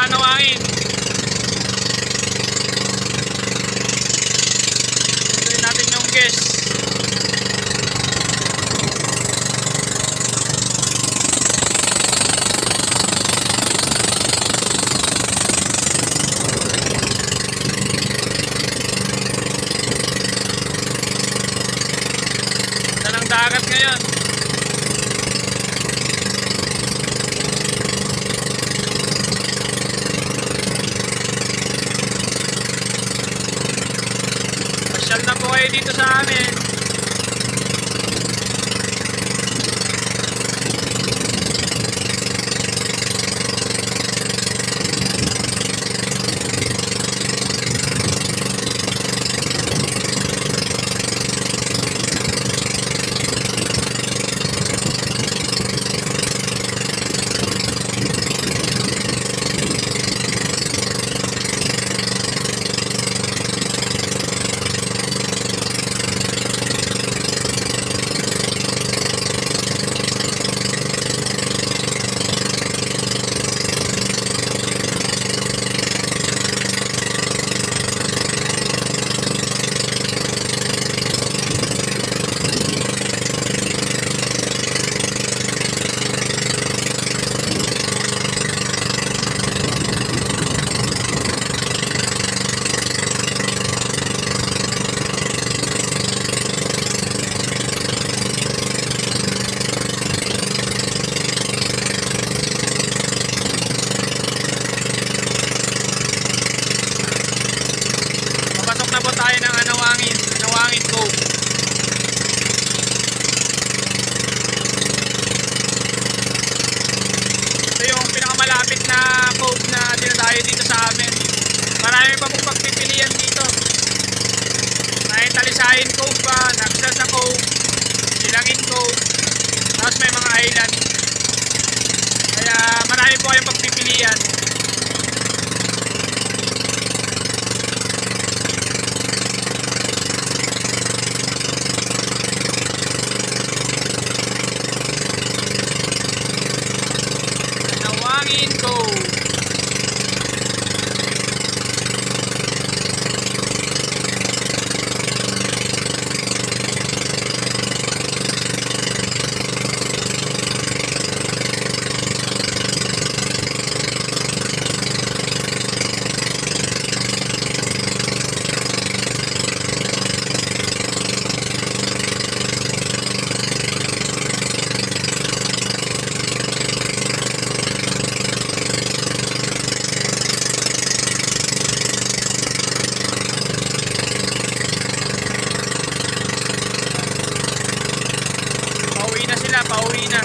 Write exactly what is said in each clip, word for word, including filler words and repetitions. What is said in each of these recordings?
sa Anawangin. Tuloy natin yung guest. Dalang dagat ngayon. Pasyal na po kayo dito sa amin. Na po tayo ng Anawangin, Anawangin Cove. Ito yung pinakamalapit na cove na dinadayo dito sa amin. Marami pa pong pagpipilian dito. May Talisayin Cove pa, Nagsasa Cove, Silangin Cove, tapos may mga island. Kaya marami po kayong pagpipilian. Anawangin Cove. Pauwi na sila, pauwi na.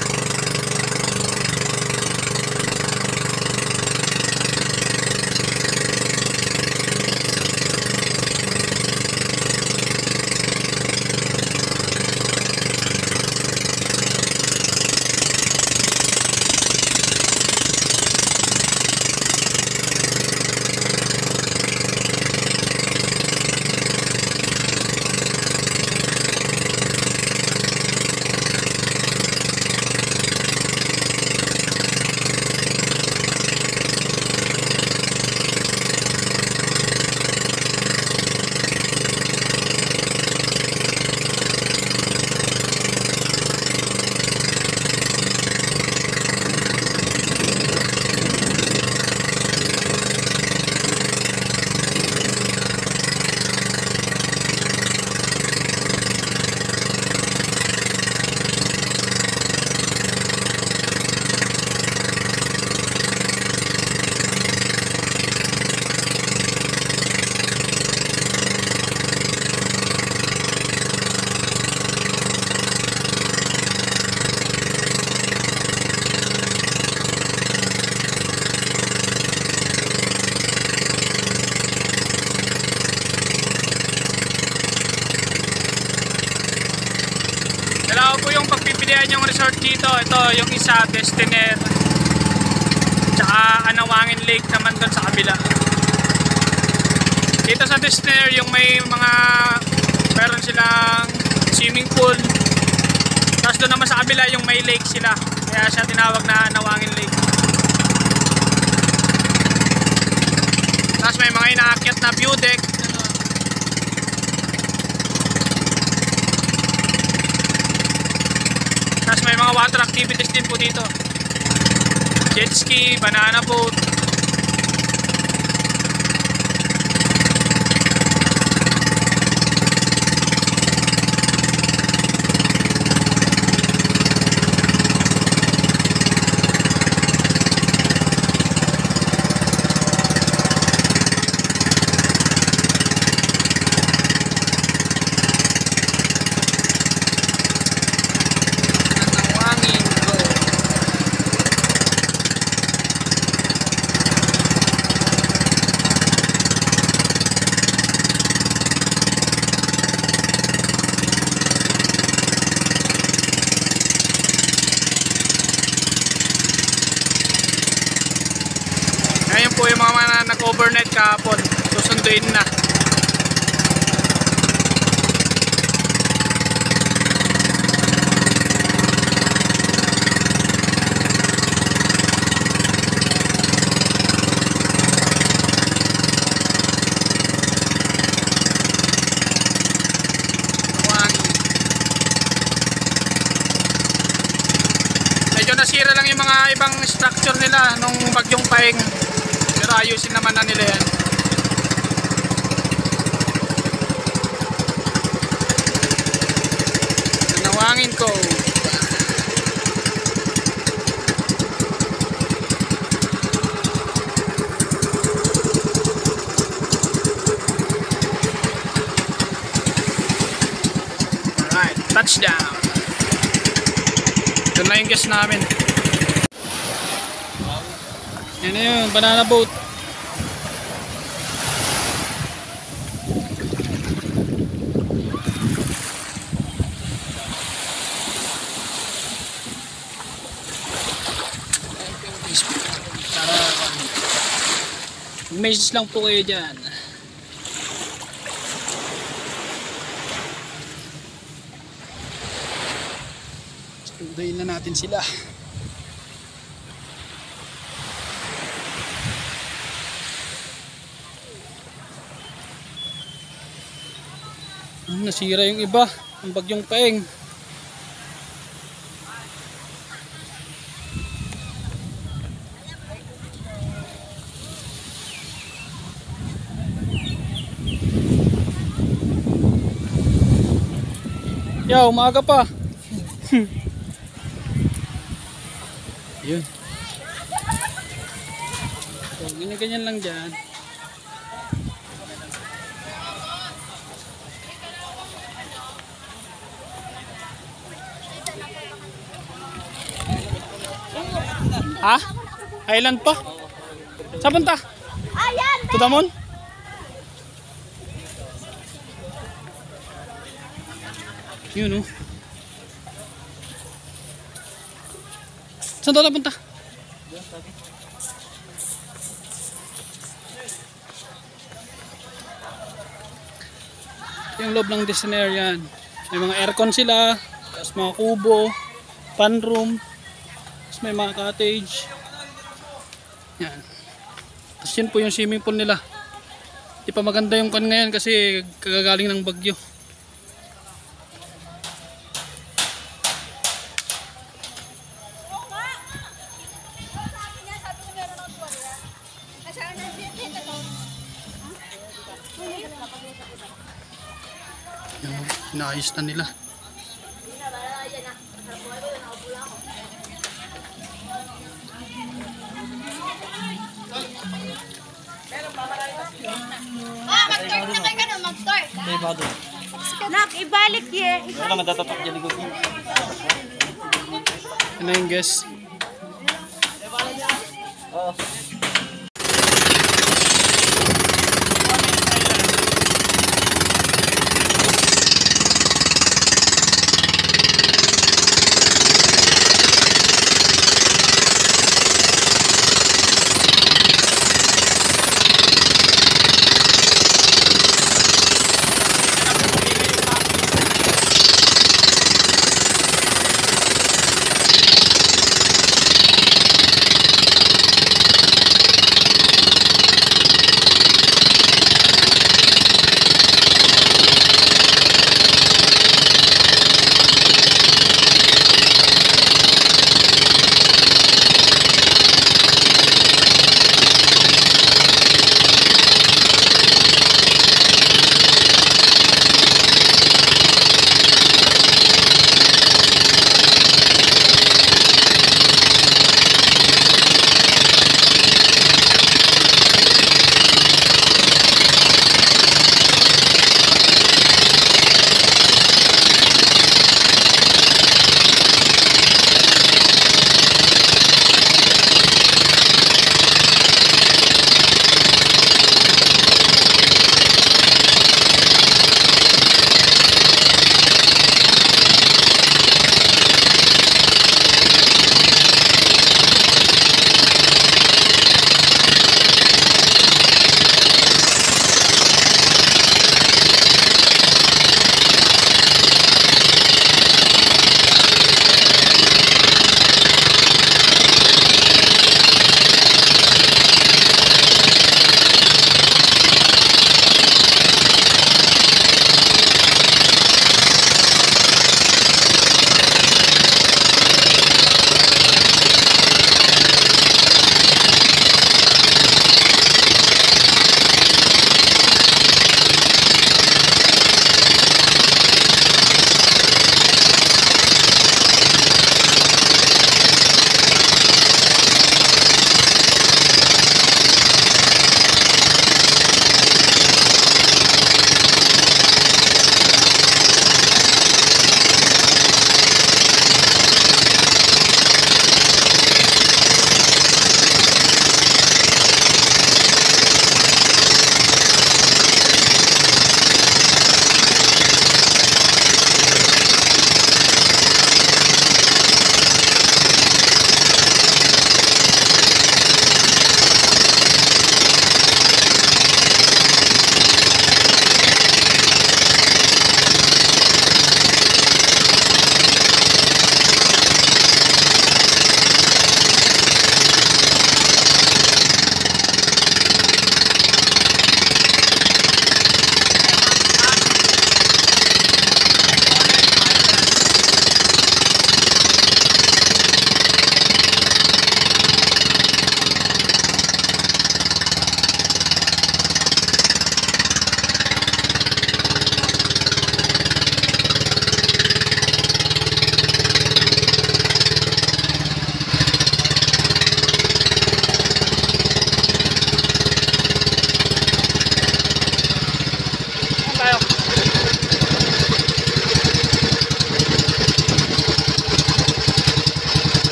Dalawa po yung pagpipilian yung resort dito. Ito yung isa, Destiner, tsaka Anawangin Lake naman doon sa kabila. Dito sa Destiner yung may mga meron silang swimming pool. Tapos doon naman sa kabila yung may lake sila. Kaya siya tinawag na Anawangin Lake. Tapos may mga inaakyat na view deck. Tapos may mga water activities din po dito. Jet ski, banana boat. Ngayon po yung mga na nag-overnight kahapon, susunduin na. Medyo nasira lang yung mga ibang structure nila nung bagyong Paeng. Pero ayusin naman na nila yan. Nawangin ko. Alright, touchdown. Ito na yung guest namin. Yan na yun, banana boat. Message lang po kayo dyan. Sunduin na natin sila. Nasira yung iba, ang bagyong Paeng. Yo, umaga pa. Yun. So, ganyan-ganyan lang dyan. Ha? Island pa? Saan punta? Ayan! Tudamon? Yun oh. Saan daw punta? Yung loob ng Disney yan. May mga aircon sila, tapos mga kubo, fun room, tapos may mga cottage. Yan. Tapos yun po yung swimming pool nila. Di pa maganda yung kan ngayon kasi kagagaling ng bagyo. Yan, inaayos na nila. Ah, mag-start na kayo ganun, mag-start. Nak, ibalik ye. Wala madatatok dyan ko. Ano yung guess? Oo.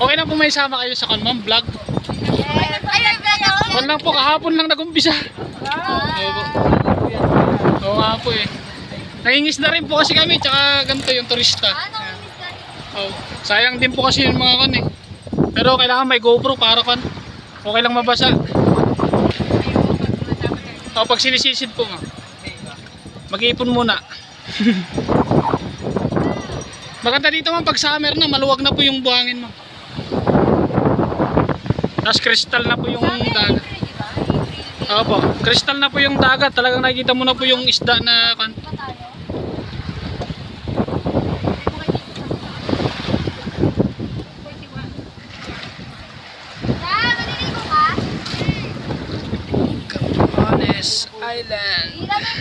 Okay lang po may sama kayo sa kanmang vlog. Ayun kayo. Kung lang po, kahapon lang nag-umpisa. Oo po. Oo nga po eh. Nangingis na rin po kasi kami, tsaka ganito yung turista. Oh, sayang din po kasi yung mga kan eh. Pero kailangan may GoPro para kan. Okay lang mabasa. O pag sinisisid po nga. Mag-iipon muna. Maganda dito man pag summer na, maluwag na po yung buhangin mo. Tapos crystal na po yung dagat. Opo, crystal na po yung dagat. Talagang nakikita mo na po yung isda na kan. Camones Island.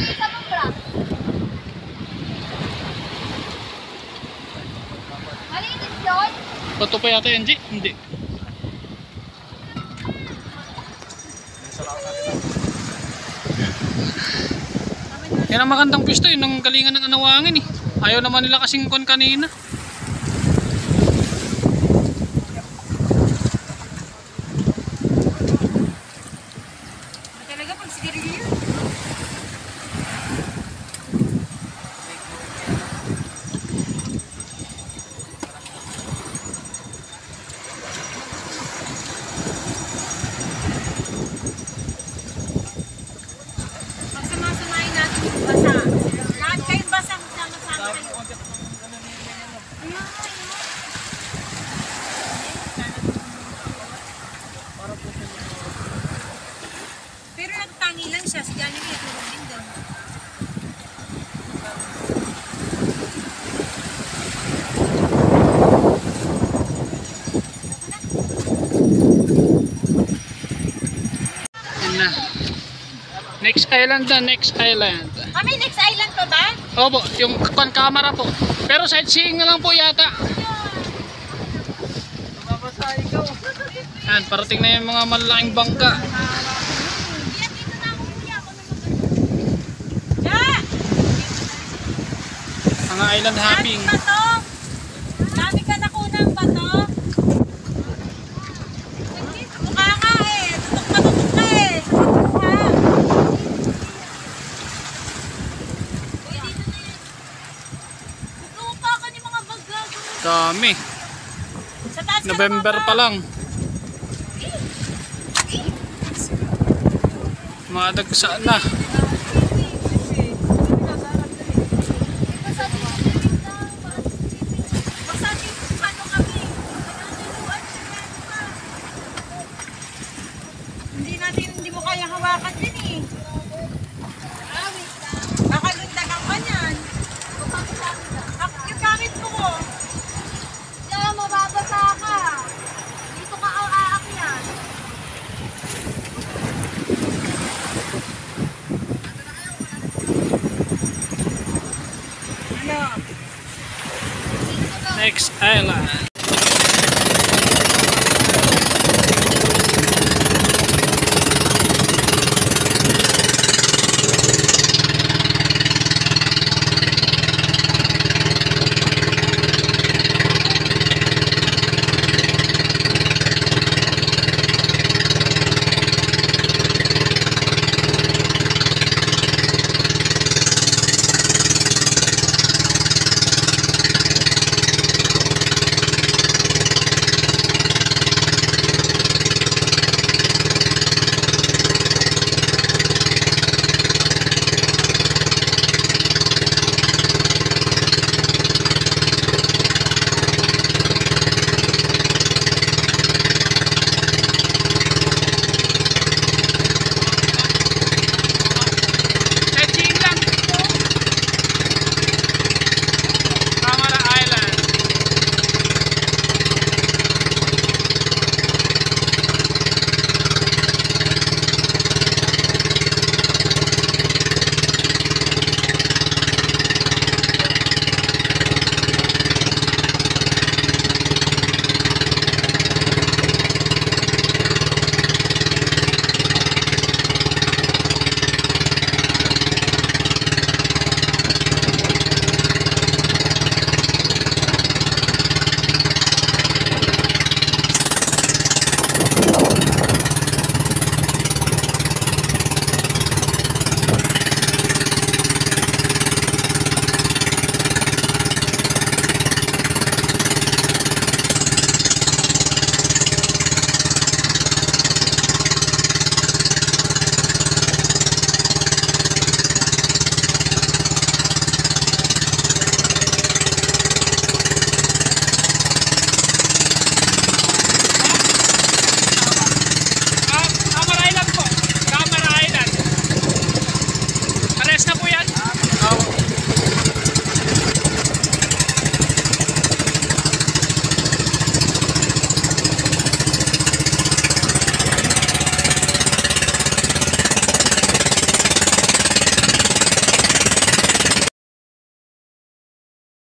Malinis yun. Bato pa yata yan, G? Hindi. Yan ang magandang pwesto yun, ng galingan ng Anawangin eh. Ayaw naman nila kasing kon kanina. Talaga pag sigarilyo. Pagsama-samahin natin yung basa. Lahat kayong basa, magsama-sama kayo. Ayun, ayun. Pero nagtangi lang siya, si Johnny may tulog din doon. Yan na. Next island na, next island. Kami next island pa ba? Opo, yung kon camera po. Pero sightseeing na lang po yata. Yan, parating na yung mga malalaking bangka. Yeah! Mga island hopping. Dami bato! Dami ka nakunang bato! Mukha nga eh! Tutok na tutok ka eh! Mukha! Uy, dito na yun! Magkuha ka ni mga bagag! Dami. Sa taas ka November na, pa lang. Mga dagsaan na. Hindi natin, hindi mo kaya hawakan din eh. Kakalundagan ka niyan. Ak, yung gamit mo ko. Diyan, mababasa ka. Dito ka aakyat. Next island.